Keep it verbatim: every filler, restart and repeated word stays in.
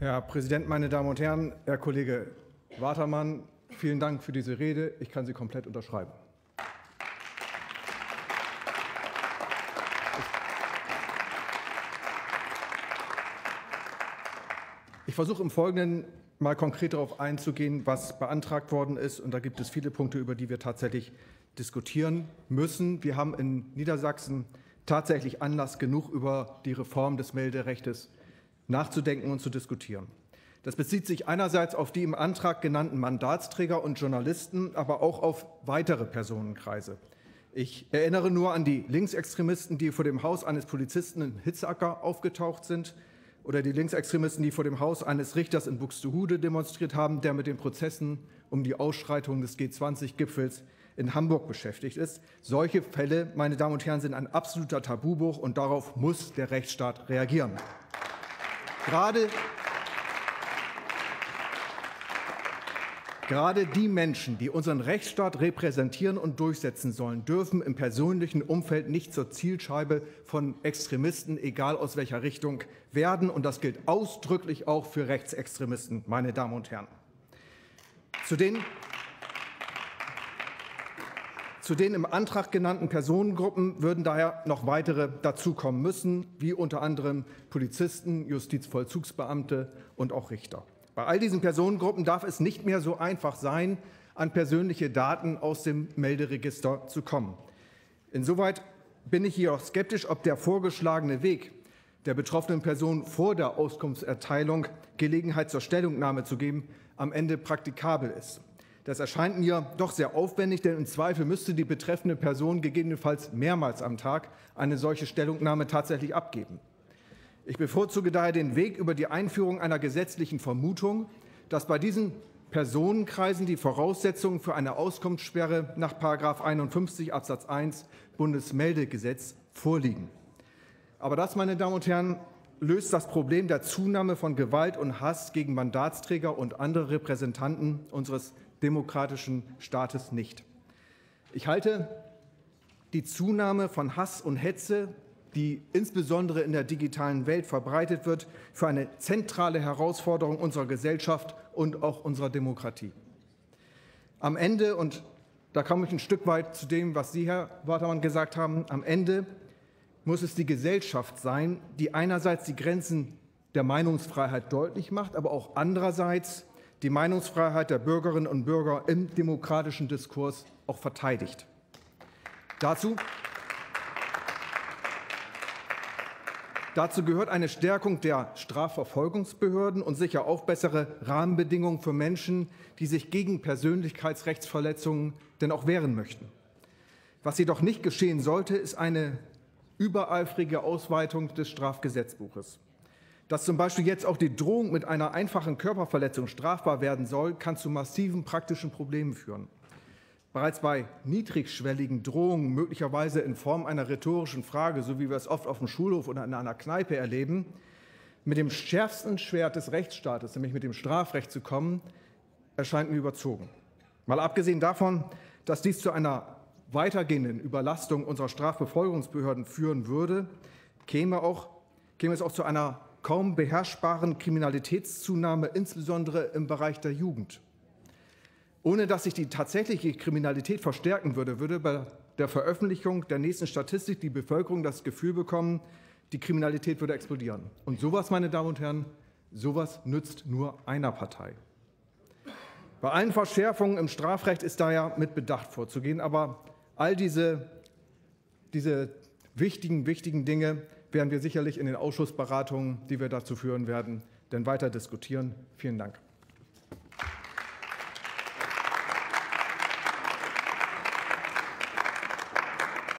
Herr Präsident, meine Damen und Herren! Herr Kollege Watermann, vielen Dank für diese Rede. Ich kann sie komplett unterschreiben. Ich versuche im Folgenden mal konkret darauf einzugehen, was beantragt worden ist. Und da gibt es viele Punkte, über die wir tatsächlich diskutieren müssen. Wir haben in Niedersachsen tatsächlich Anlass genug, über die Reform des Melderechtes nachzudenken und zu diskutieren. Das bezieht sich einerseits auf die im Antrag genannten Mandatsträger und Journalisten, aber auch auf weitere Personenkreise. Ich erinnere nur an die Linksextremisten, die vor dem Haus eines Polizisten in Hitzacker aufgetaucht sind, oder die Linksextremisten, die vor dem Haus eines Richters in Buxtehude demonstriert haben, der mit den Prozessen um die Ausschreitung des G zwanzig Gipfels in Hamburg beschäftigt ist. Solche Fälle, meine Damen und Herren, sind ein absoluter Tabubruch, und darauf muss der Rechtsstaat reagieren. Gerade, gerade die Menschen, die unseren Rechtsstaat repräsentieren und durchsetzen sollen, dürfen im persönlichen Umfeld nicht zur Zielscheibe von Extremisten, egal aus welcher Richtung, werden. Und das gilt ausdrücklich auch für Rechtsextremisten, meine Damen und Herren. Zu den Zu den im Antrag genannten Personengruppen würden daher noch weitere dazukommen müssen, wie unter anderem Polizisten, Justizvollzugsbeamte und auch Richter. Bei all diesen Personengruppen darf es nicht mehr so einfach sein, an persönliche Daten aus dem Melderegister zu kommen. Insoweit bin ich hier auch skeptisch, ob der vorgeschlagene Weg, der betroffenen Person vor der Auskunftserteilung Gelegenheit zur Stellungnahme zu geben, am Ende praktikabel ist. Das erscheint mir doch sehr aufwendig, denn im Zweifel müsste die betreffende Person gegebenenfalls mehrmals am Tag eine solche Stellungnahme tatsächlich abgeben. Ich bevorzuge daher den Weg über die Einführung einer gesetzlichen Vermutung, dass bei diesen Personenkreisen die Voraussetzungen für eine Auskunftssperre nach Paragraph einundfünfzig Absatz eins Bundesmeldegesetz vorliegen. Aber das, meine Damen und Herren, löst das Problem der Zunahme von Gewalt und Hass gegen Mandatsträger und andere Repräsentanten unseres demokratischen Staates nicht. Ich halte die Zunahme von Hass und Hetze, die insbesondere in der digitalen Welt verbreitet wird, für eine zentrale Herausforderung unserer Gesellschaft und auch unserer Demokratie. Am Ende, und da komme ich ein Stück weit zu dem, was Sie, Herr Watermann, gesagt haben, am Ende muss es die Gesellschaft sein, die einerseits die Grenzen der Meinungsfreiheit deutlich macht, aber auch andererseits die Meinungsfreiheit der Bürgerinnen und Bürger im demokratischen Diskurs auch verteidigt. Dazu, dazu gehört eine Stärkung der Strafverfolgungsbehörden und sicher auch bessere Rahmenbedingungen für Menschen, die sich gegen Persönlichkeitsrechtsverletzungen denn auch wehren möchten. Was jedoch nicht geschehen sollte, ist eine übereifrige Ausweitung des Strafgesetzbuches. Dass zum Beispiel jetzt auch die Drohung mit einer einfachen Körperverletzung strafbar werden soll, kann zu massiven praktischen Problemen führen. Bereits bei niedrigschwelligen Drohungen, möglicherweise in Form einer rhetorischen Frage, so wie wir es oft auf dem Schulhof oder in einer Kneipe erleben, mit dem schärfsten Schwert des Rechtsstaates, nämlich mit dem Strafrecht zu kommen, erscheint mir überzogen. Mal abgesehen davon, dass dies zu einer weitergehenden Überlastung unserer Strafverfolgungsbehörden führen würde, käme, auch, käme es auch zu einer kaum beherrschbaren Kriminalitätszunahme, insbesondere im Bereich der Jugend. Ohne dass sich die tatsächliche Kriminalität verstärken würde, würde bei der Veröffentlichung der nächsten Statistik die Bevölkerung das Gefühl bekommen, die Kriminalität würde explodieren. Und sowas, meine Damen und Herren, sowas nützt nur einer Partei. Bei allen Verschärfungen im Strafrecht ist daher mit Bedacht vorzugehen, aber all diese, diese wichtigen, wichtigen Dinge werden wir sicherlich in den Ausschussberatungen, die wir dazu führen werden, denn weiter diskutieren. Vielen Dank.